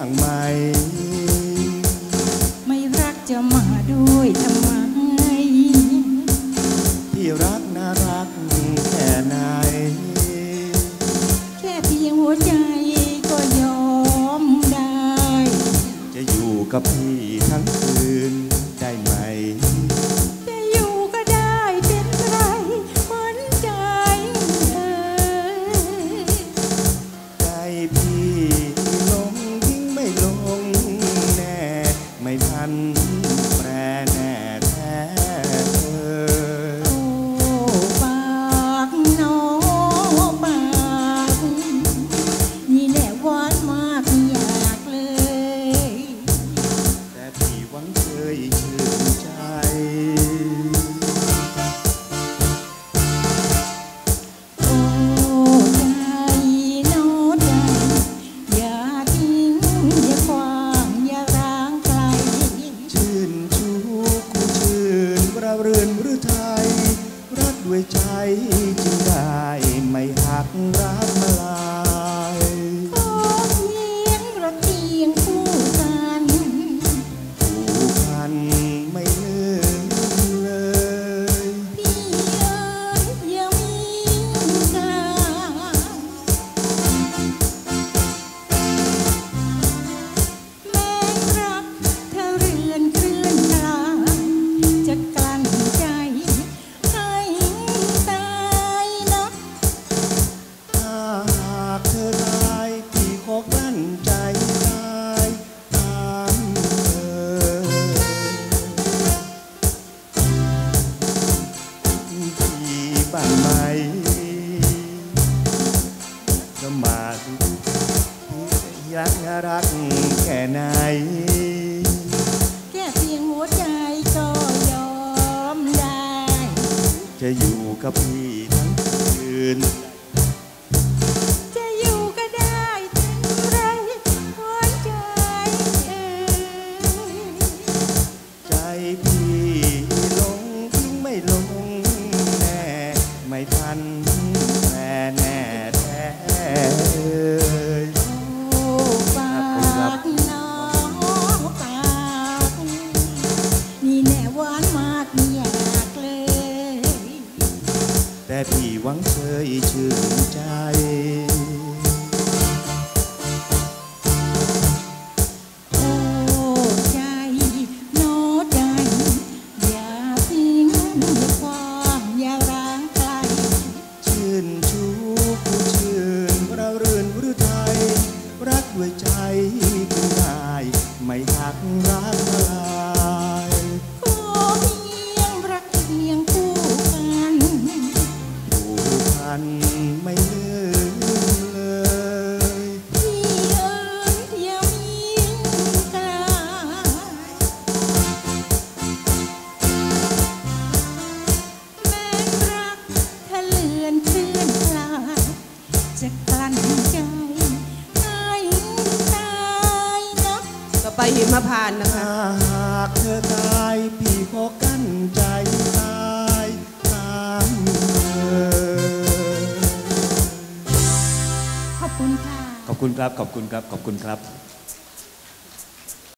างไหมไม่รักจะมาด้วยทำไมที่รักน่ารักแค่ไหนแค่เพียงหัวใจก็ยอมได้จะอยู่กับพี่ทั้งคืนได้ไหมจะอยู่ก็ได้เป็นไรเหมือนใจใจพี่ลงทิ้งไม่ลงแน่ไม่ทันแปรแน่แท้โอ้ปากน้องปากนี่แหละหวานมากอยากเลยแต่พี่หวังเคยชื่นใจโอ้ใจน้องใจอย่าทิ้งอย่าขวางอย่าร้างไกลชื่นชูคู่ชื่นระเรือนหรือไทยรักด้วยใจจึงได้ไม่หักรักมาลายขอเพียงรักเพียงคู่กันผูกพันไม่ลืมเลยพี่เอ๋ยอย่ามีกันแม้รักเธอเรือนเคลื่อนกลายจะกลั้นใจให้ตายนะถ้าหากเธอตายพี่ขอกลั้นใจตายตามเธอพี่บ้างไหมก็มาดูรักน่ารักแค่ไหนแค่เพียงหัวใจก็ยอมได้จะอยู่กับพี่ทั้งคืนจะอยู่ก็ได้ถึงไรหัวใจเอ่ยใจพี่ลงทิ้งไม่ลงแน่ไม่ทันแน่แน่แท้โอ้ปากน้องปากนี่แน่หวานมากไม่อยากเลยแต่พี่หวังเคยชื่นใจโอ้ใจน้อใจอย่าทิ้งอย่าขวางอย่าร้างไกลชื่นชูคู่ชื่นเราเรือนหรือไทยรักด้วยใจจึงได้ไม่หักรักมาลายขอเพียงรักเพียงคู่กันผูกพันไม่ลืมเลยพี่เอ๋ยอย่ามีกันแม้รักเธอเลือนเคลื่อนคลายจะกลั้นใจให้ตายนะต่อไปหิมพานต์นะคะถ้าหากเธอตายพี่ขอกั้นใจตายตามเธอขอบคุณค่ะขอบคุณครับขอบคุณครับขอบคุณครับ